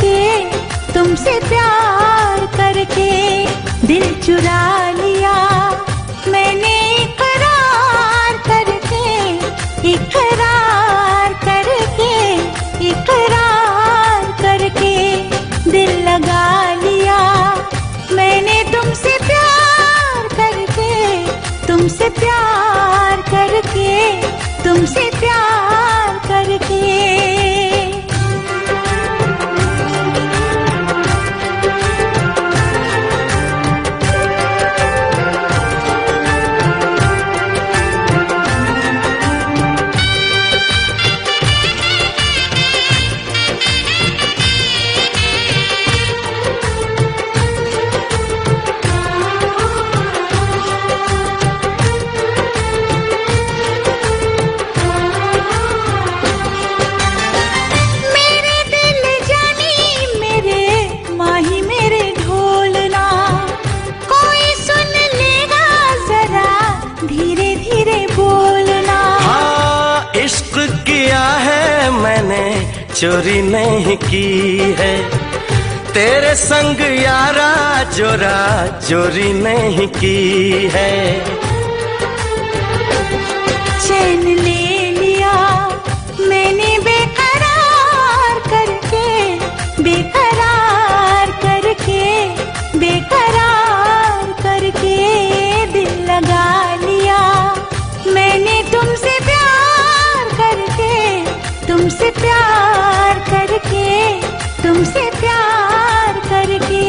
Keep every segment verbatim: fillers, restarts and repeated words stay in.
करके, तुमसे प्यार करके दिल चुरा लिया मैंने इकरार करके, इकरार करके, इकरार करके दिल लगा लिया मैंने तुमसे प्यार करके, तुमसे प्यार करके, तुमसे प्यार करके। चोरी नहीं की है तेरे संग यारा, जोरा चोरी नहीं की है। चैन ले लिया मैंने बेकरार करके, बेकरार करके, बेकरार करके दिल लगा लिया मैंने तुमसे प्यार करके, तुमसे प्यार करके, तुमसे प्यार करके।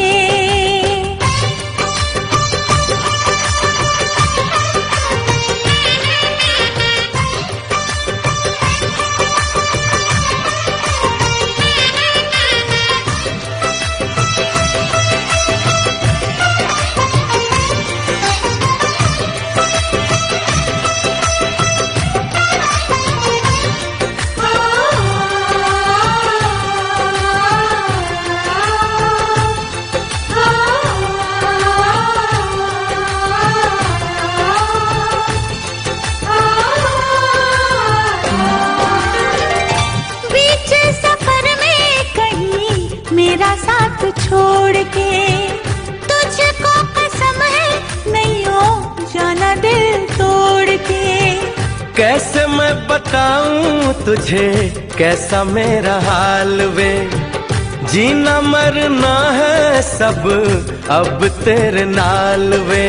मेरा साथ छोड़ के तुझको कसम है नहीं हो जाना दिल तोड़ के। कैसे मैं बताऊं तुझे कैसा मेरा हाल वे, जीना मरना है सब अब तेरे नाल वे।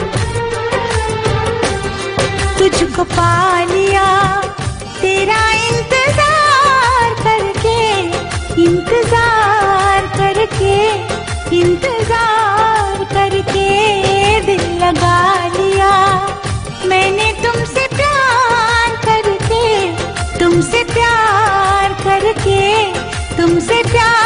तुझको पा लिया तेरा इंतजार करके, इंतजार करके, इंतजार करके दिल लगा लिया मैंने तुमसे प्यार करके, तुमसे प्यार करके, तुमसे प्यार